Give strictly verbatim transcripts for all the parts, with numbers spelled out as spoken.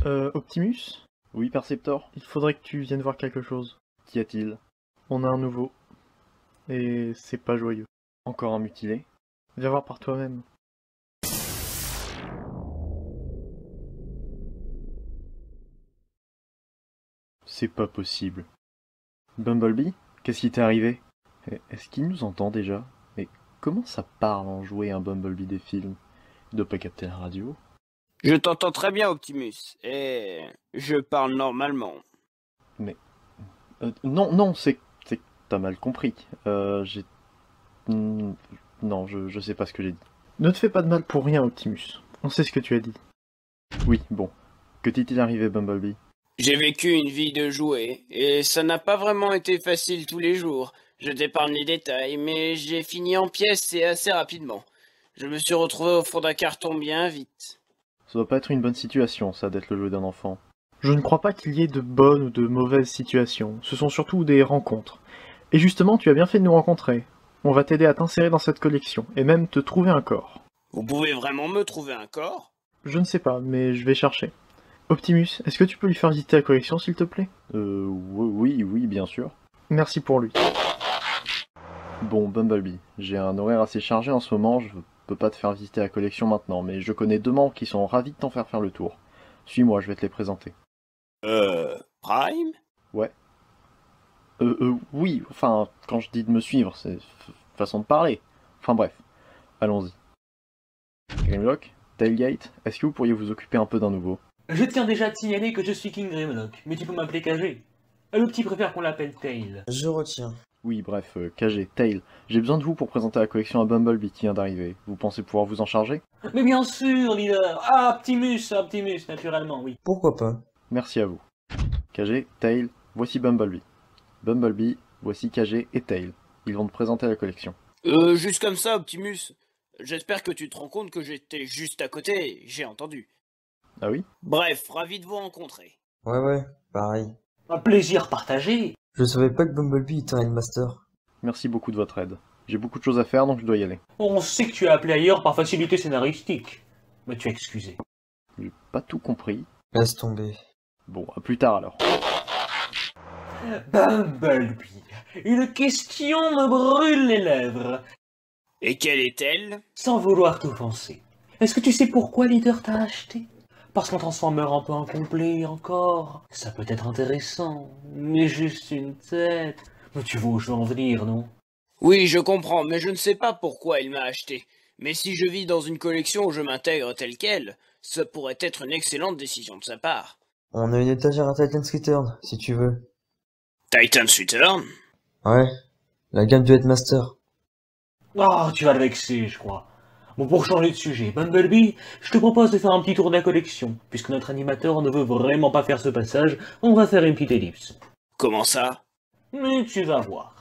Euh, Optimus? Oui, Perceptor? Il faudrait que tu viennes voir quelque chose. Qu'y a-t-il? On a un nouveau. Et c'est pas joyeux. Encore un mutilé? Viens voir par toi-même. C'est pas possible. Bumblebee? Qu'est-ce qui t'est arrivé? Est-ce qu'il nous entend déjà? Mais comment ça parle en jouer un Bumblebee des films? Il doit pas capter la radio? Je t'entends très bien, Optimus, et je parle normalement. Mais... Euh, non, non, c'est c'est que t'as mal compris. Euh, j'ai... Hmm, Non, je, je sais pas ce que j'ai dit. Ne te fais pas de mal pour rien, Optimus. On sait ce que tu as dit. Oui, bon. Que t'est-il arrivé, Bumblebee? J'ai vécu une vie de jouet, et ça n'a pas vraiment été facile tous les jours. Je t'épargne les détails, mais j'ai fini en pièces et assez rapidement. Je me suis retrouvé au fond d'un carton bien vite. Ça doit pas être une bonne situation, ça, d'être le jouet d'un enfant. Je ne crois pas qu'il y ait de bonnes ou de mauvaises situations. Ce sont surtout des rencontres. Et justement, tu as bien fait de nous rencontrer. On va t'aider à t'insérer dans cette collection, et même te trouver un corps. Vous pouvez vraiment me trouver un corps? Je ne sais pas, mais je vais chercher. Optimus, est-ce que tu peux lui faire visiter la collection, s'il te plaît? Euh, oui, oui, bien sûr. Merci pour lui. Bon, Bumblebee, j'ai un horaire assez chargé en ce moment, je peux pas te faire visiter la collection maintenant, mais je connais deux membres qui sont ravis de t'en faire faire le tour. Suis-moi, je vais te les présenter. Euh... Prime? Ouais. Euh, euh, oui, enfin, quand je dis de me suivre, c'est façon de parler. Enfin bref, allons-y. Grimlock, Tailgate, est-ce que vous pourriez vous occuper un peu d'un nouveau? Je tiens déjà à te signaler que je suis King Grimlock, mais tu peux m'appeler K G. Le petit préfère qu'on l'appelle Tail. Je retiens. Oui, bref, euh, K G, Tail, j'ai besoin de vous pour présenter la collection à Bumblebee qui vient d'arriver. Vous pensez pouvoir vous en charger? Mais bien sûr, leader. Ah, Optimus, Optimus, naturellement, oui. Pourquoi pas? Merci à vous. K G, Tail, voici Bumblebee. Bumblebee, voici K G et Tail. Ils vont te présenter la collection. Euh, juste comme ça, Optimus. J'espère que tu te rends compte que j'étais juste à côté, j'ai entendu. Ah oui? Bref, ravi de vous rencontrer. Ouais, ouais, pareil. Un plaisir partagé. Je savais pas que Bumblebee était un headmaster. Merci beaucoup de votre aide. J'ai beaucoup de choses à faire, donc je dois y aller. On sait que tu as appelé ailleurs par facilité scénaristique. Mais tu es excusé. J'ai pas tout compris. Laisse tomber. Bon, à plus tard alors. Bumblebee, une question me brûle les lèvres. Et quelle est-elle? Sans vouloir t'offenser. Est-ce que tu sais pourquoi Leader t'a acheté? Parce qu'un transformeur un peu incomplet encore, ça peut être intéressant, mais juste une tête. Mais tu vois où je veux en venir, non? Oui, je comprends, mais je ne sais pas pourquoi il m'a acheté. Mais si je vis dans une collection où je m'intègre telle quelle, ça pourrait être une excellente décision de sa part. On a une étagère à Titan's Return, si tu veux. Titan's Return? Ouais, la gamme du headmaster. Ah, tu vas le vexer, je crois. Bon, pour changer de sujet, Bumblebee, je te propose de faire un petit tour de la collection. Puisque notre animateur ne veut vraiment pas faire ce passage, on va faire une petite ellipse. Comment ça? Mais tu vas voir.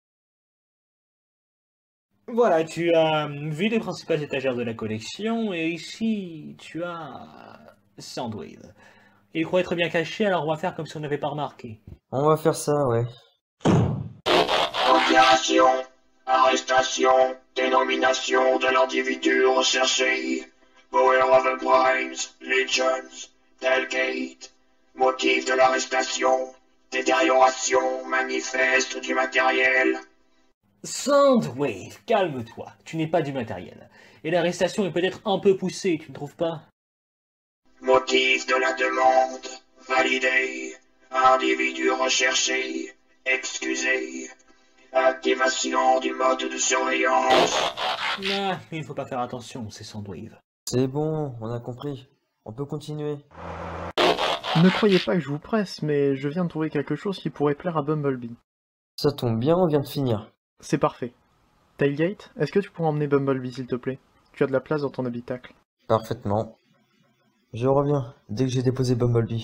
Voilà, tu as vu les principales étagères de la collection, et ici, tu as Soundwave. Il croit être bien caché, alors on va faire comme si on n'avait pas remarqué. On va faire ça, ouais. Opération, arrestation, dénomination de l'individu recherché, Power of the Primes, Legends, Tailgate, motif de l'arrestation, détérioration manifeste du matériel. Soundwave, calme-toi, tu n'es pas du matériel. Et l'arrestation est peut-être un peu poussée, tu ne trouves pas? Motif de la demande, validé, individu recherché, excusé, activation du mode de surveillance. Ah, mais il faut pas faire attention, c'est Soundwave. C'est bon, on a compris. On peut continuer. Ne croyez pas que je vous presse, mais je viens de trouver quelque chose qui pourrait plaire à Bumblebee. Ça tombe bien, on vient de finir. C'est parfait. Tailgate, est-ce que tu pourrais emmener Bumblebee s'il te plaît? Tu as de la place dans ton habitacle. Parfaitement. Je reviens, dès que j'ai déposé Bumblebee.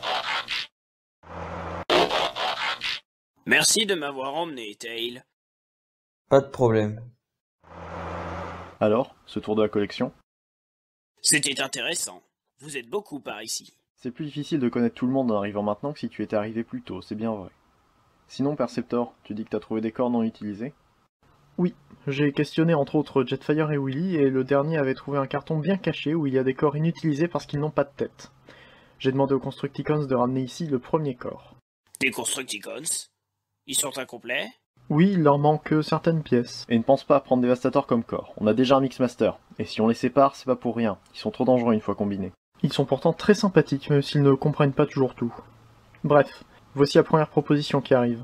Merci de m'avoir emmené, Tail. Pas de problème. Alors, ce tour de la collection? C'était intéressant. Vous êtes beaucoup par ici. C'est plus difficile de connaître tout le monde en arrivant maintenant que si tu étais arrivé plus tôt, c'est bien vrai. Sinon, Perceptor, tu dis que t'as trouvé des corps non utilisés? Oui, j'ai questionné entre autres Jetfire et Willy, et le dernier avait trouvé un carton bien caché où il y a des corps inutilisés parce qu'ils n'ont pas de tête. J'ai demandé aux Constructicons de ramener ici le premier corps. Des Constructicons? Ils sont incomplets? Oui, il leur manque certaines pièces. Et ne pense pas à prendre Dévastator comme corps. On a déjà un Mixmaster. Et si on les sépare, c'est pas pour rien. Ils sont trop dangereux une fois combinés. Ils sont pourtant très sympathiques, même s'ils ne comprennent pas toujours tout. Bref, voici la première proposition qui arrive.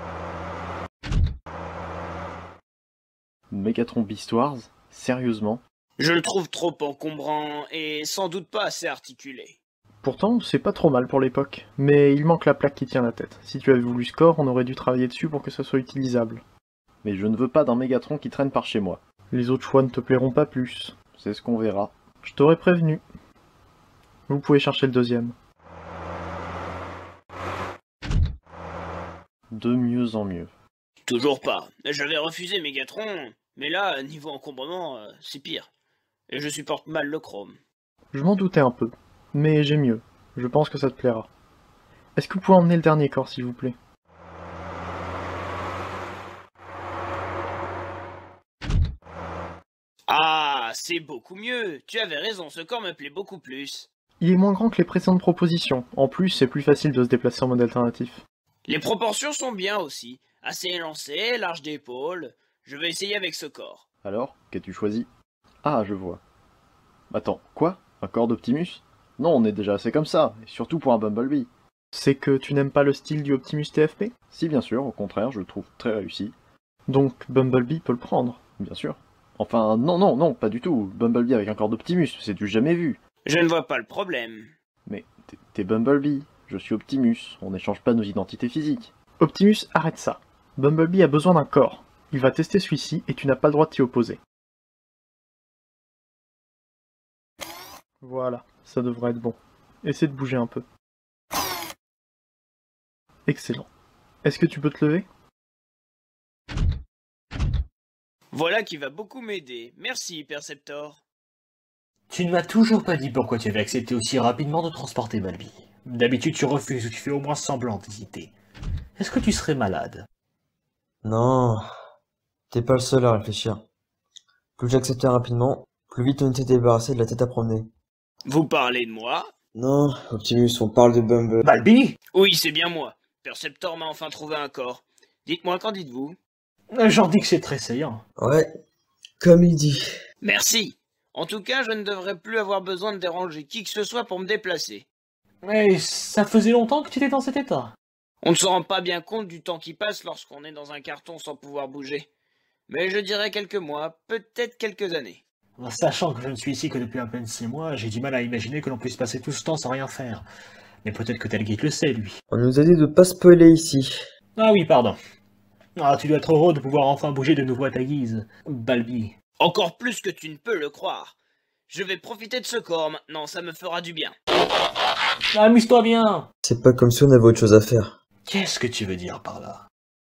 Megatron Beast Wars? Sérieusement? Je le trouve trop encombrant et sans doute pas assez articulé. Pourtant, c'est pas trop mal pour l'époque, mais il manque la plaque qui tient la tête. Si tu avais voulu ce corps, on aurait dû travailler dessus pour que ça soit utilisable. Mais je ne veux pas d'un Mégatron qui traîne par chez moi. Les autres choix ne te plairont pas plus. C'est ce qu'on verra. Je t'aurais prévenu. Vous pouvez chercher le deuxième. De mieux en mieux. Toujours pas. J'avais refusé Megatron, mais là, niveau encombrement, euh, c'est pire. Et je supporte mal le chrome. Je m'en doutais un peu. Mais j'ai mieux. Je pense que ça te plaira. Est-ce que vous pouvez emmener le dernier corps, s'il vous plaît? Ah, c'est beaucoup mieux. Tu avais raison, ce corps me plaît beaucoup plus. Il est moins grand que les précédentes propositions. En plus, c'est plus facile de se déplacer en mode alternatif. Les proportions sont bien aussi. Assez élancé, large d'épaule. Je vais essayer avec ce corps. Alors, qu'as-tu choisi? Ah, je vois. Attends, quoi? Un corps d'Optimus? Non, on est déjà assez comme ça, et surtout pour un Bumblebee. C'est que tu n'aimes pas le style du Optimus T F P? Si, bien sûr, au contraire, je le trouve très réussi. Donc Bumblebee peut le prendre? Bien sûr. Enfin, non, non, non, pas du tout. Bumblebee avec un corps d'Optimus, c'est du jamais vu. Je ne vois pas le problème. Mais t'es- t'es Bumblebee, je suis Optimus, on n'échange pas nos identités physiques. Optimus, arrête ça. Bumblebee a besoin d'un corps. Il va tester celui-ci et tu n'as pas le droit de t'y opposer. Voilà, ça devrait être bon. Essaie de bouger un peu. Excellent. Est-ce que tu peux te lever? Voilà qui va beaucoup m'aider. Merci, Perceptor. Tu ne m'as toujours pas dit pourquoi tu avais accepté aussi rapidement de transporter Balbi. D'habitude, tu refuses ou tu fais au moins semblant d'hésiter. Est-ce que tu serais malade? Non, t'es pas le seul à réfléchir. Plus j'acceptais rapidement, plus vite on était débarrassé de la tête à promener. Vous parlez de moi? Non, Optimus, on parle de Bumble. Balbi? Oui, c'est bien moi. Perceptor m'a enfin trouvé un corps. Dites-moi, qu'en dites-vous? J'en dis que c'est très saillant. Ouais, comme il dit. Merci. En tout cas, je ne devrais plus avoir besoin de déranger qui que ce soit pour me déplacer. Mais ça faisait longtemps que tu étais dans cet état. On ne se rend pas bien compte du temps qui passe lorsqu'on est dans un carton sans pouvoir bouger. Mais je dirais quelques mois, peut-être quelques années. Sachant que je ne suis ici que depuis à peine six mois, j'ai du mal à imaginer que l'on puisse passer tout ce temps sans rien faire. Mais peut-être que Telgate le sait, lui. On nous a dit de pas spoiler ici. Ah oui, pardon. Ah, tu dois être heureux de pouvoir enfin bouger de nouveau à ta guise, Balbi. Encore plus que tu ne peux le croire. Je vais profiter de ce corps maintenant, ça me fera du bien. Amuse-toi bien. C'est pas comme si on avait autre chose à faire. Qu'est-ce que tu veux dire par là?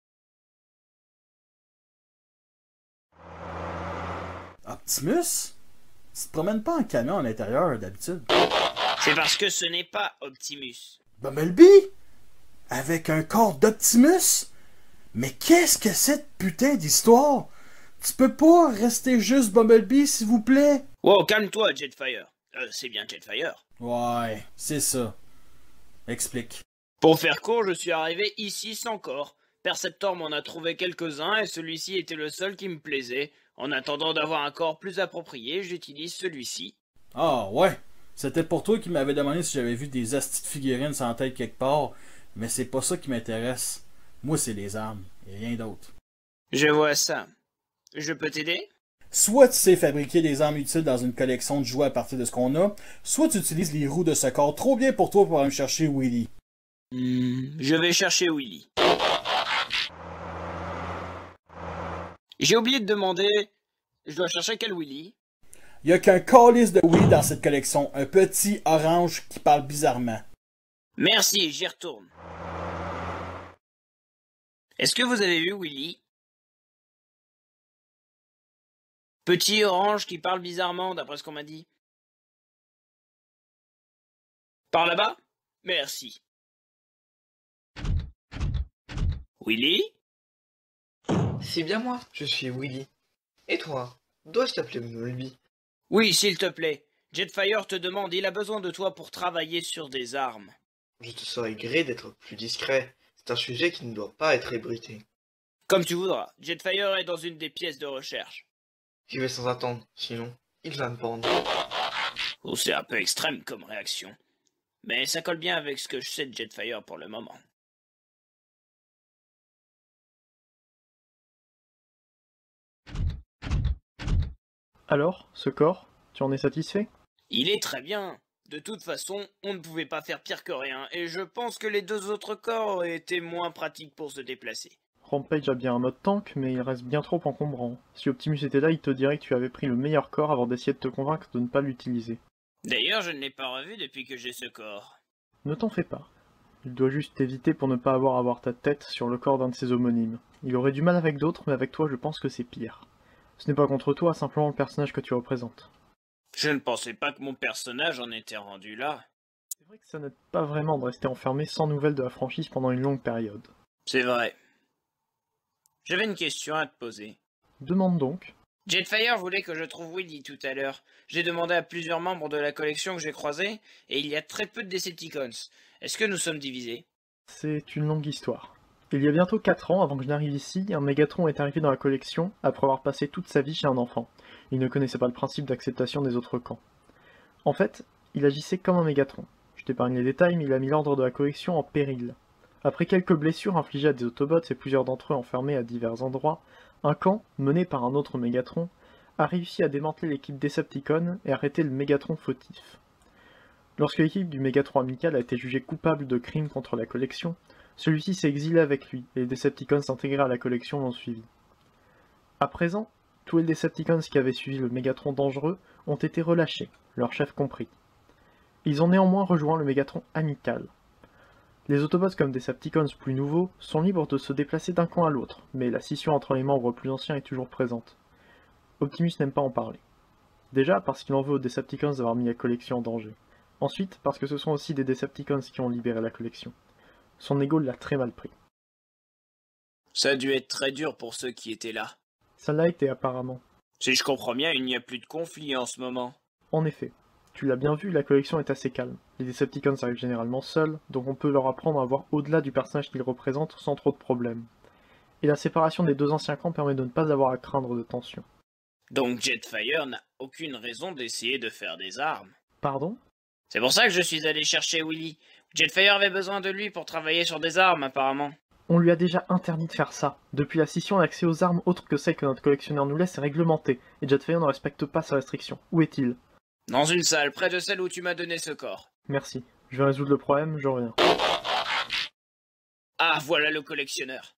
Optimus? Tu te promènes pas en camion à l'intérieur d'habitude? C'est parce que ce n'est pas Optimus. Bumblebee? Avec un corps d'Optimus? Mais qu'est-ce que cette putain d'histoire? Tu peux pas rester juste Bumblebee, s'il vous plaît? Wow, calme-toi, Jetfire. Euh, c'est bien Jetfire. Ouais, c'est ça. Explique. Pour faire court, je suis arrivé ici sans corps. Perceptor m'en a trouvé quelques-uns et celui-ci était le seul qui me plaisait. En attendant d'avoir un corps plus approprié, j'utilise celui-ci. Ah ouais, c'était pour toi qui m'avais demandé si j'avais vu des astis de figurines sans tête quelque part, mais c'est pas ça qui m'intéresse. Moi, c'est les armes, et rien d'autre. Je vois ça. Je peux t'aider? Soit tu sais fabriquer des armes utiles dans une collection de jouets à partir de ce qu'on a, soit tu utilises les roues de ce corps trop bien pour toi pour aller me chercher Willy. Hmm, je vais chercher Willy. J'ai oublié de demander... Je dois chercher quel Willy? Y a qu'un calice de Willy dans cette collection, un petit orange qui parle bizarrement. Merci, j'y retourne. Est-ce que vous avez vu Willy? Petit orange qui parle bizarrement, d'après ce qu'on m'a dit. Par là-bas? Merci. Willy? C'est bien moi, je suis Willy. Et toi, dois-je t'appeler Bumblebee? Oui, s'il te plaît. Jetfire te demande, il a besoin de toi pour travailler sur des armes. Je te serais gré d'être plus discret. C'est un sujet qui ne doit pas être ébruité. Comme tu voudras, Jetfire est dans une des pièces de recherche. J'y vais sans attendre, sinon, il va me pendre. Oh, c'est un peu extrême comme réaction. Mais ça colle bien avec ce que je sais de Jetfire pour le moment. Alors, ce corps, tu en es satisfait? Il est très bien. De toute façon, on ne pouvait pas faire pire que rien, et je pense que les deux autres corps auraient été moins pratiques pour se déplacer. Rampage a bien un mode tank, mais il reste bien trop encombrant. Si Optimus était là, il te dirait que tu avais pris le meilleur corps avant d'essayer de te convaincre de ne pas l'utiliser. D'ailleurs, je ne l'ai pas revu depuis que j'ai ce corps. Ne t'en fais pas. Il doit juste t'éviter pour ne pas avoir à avoir ta tête sur le corps d'un de ses homonymes. Il aurait du mal avec d'autres, mais avec toi je pense que c'est pire. Ce n'est pas contre toi, simplement le personnage que tu représentes. Je ne pensais pas que mon personnage en était rendu là. C'est vrai que ça n'aide pas vraiment de rester enfermé sans nouvelles de la franchise pendant une longue période. C'est vrai. J'avais une question à te poser. Demande donc. Jetfire voulait que je trouve Willy tout à l'heure. J'ai demandé à plusieurs membres de la collection que j'ai croisés, et il y a très peu de Decepticons. Est-ce que nous sommes divisés? C'est une longue histoire. Il y a bientôt quatre ans, avant que je n'arrive ici, un Mégatron est arrivé dans la collection après avoir passé toute sa vie chez un enfant. Il ne connaissait pas le principe d'acceptation des autres camps. En fait, il agissait comme un Mégatron. Je t'épargne les détails, mais il a mis l'ordre de la collection en péril. Après quelques blessures infligées à des Autobots et plusieurs d'entre eux enfermés à divers endroits, un camp, mené par un autre Mégatron, a réussi à démanteler l'équipe Decepticon et arrêter le Mégatron fautif. Lorsque l'équipe du Mégatron amical a été jugée coupable de crimes contre la collection, celui-ci s'est exilé avec lui, et les Decepticons intégrés à la collection l'ont suivi. À présent, tous les Decepticons qui avaient suivi le Mégatron dangereux ont été relâchés, leur chef compris. Ils ont néanmoins rejoint le Mégatron amical. Les Autobots comme Decepticons plus nouveaux sont libres de se déplacer d'un camp à l'autre, mais la scission entre les membres plus anciens est toujours présente. Optimus n'aime pas en parler. Déjà parce qu'il en veut aux Decepticons d'avoir mis la collection en danger. Ensuite parce que ce sont aussi des Decepticons qui ont libéré la collection. Son ego l'a très mal pris. Ça a dû être très dur pour ceux qui étaient là. Ça l'a été apparemment. Si je comprends bien, il n'y a plus de conflit en ce moment. En effet. Tu l'as bien vu, la collection est assez calme. Les Decepticons arrivent généralement seuls, donc on peut leur apprendre à voir au-delà du personnage qu'ils représentent sans trop de problèmes. Et la séparation des deux anciens camps permet de ne pas avoir à craindre de tension. Donc Jetfire n'a aucune raison d'essayer de faire des armes. Pardon? C'est pour ça que je suis allé chercher Willy. Jetfire avait besoin de lui pour travailler sur des armes, apparemment. On lui a déjà interdit de faire ça. Depuis la scission, l'accès aux armes autres que celles que notre collectionneur nous laisse est réglementé, et Jetfire ne respecte pas ces restrictions. Où est-il? Dans une salle, près de celle où tu m'as donné ce corps. Merci. Je vais résoudre le problème, je reviens. Ah, voilà le collectionneur.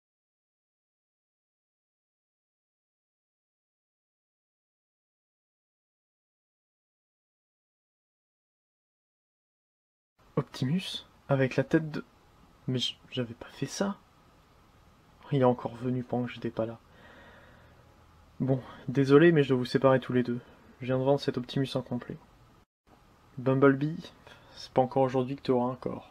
Optimus? Avec la tête de... Mais j'avais pas fait ça. Il est encore venu pendant que j'étais pas là. Bon, désolé, mais je dois vous séparer tous les deux. Je viens de vendre cet Optimus incomplet. Bumblebee, c'est pas encore aujourd'hui que tu auras un corps.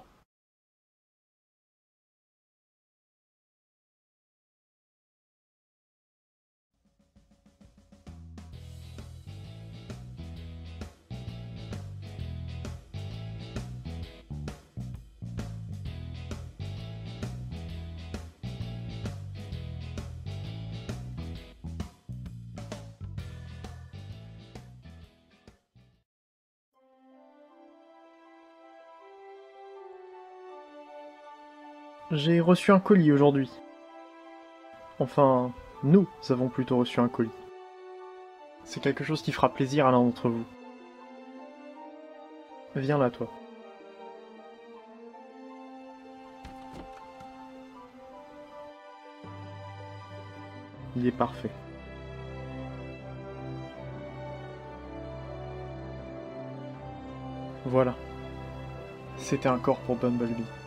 J'ai reçu un colis aujourd'hui. Enfin, nous avons plutôt reçu un colis. C'est quelque chose qui fera plaisir à l'un d'entre vous. Viens là, toi. Il est parfait. Voilà. C'était un corps pour Bumblebee.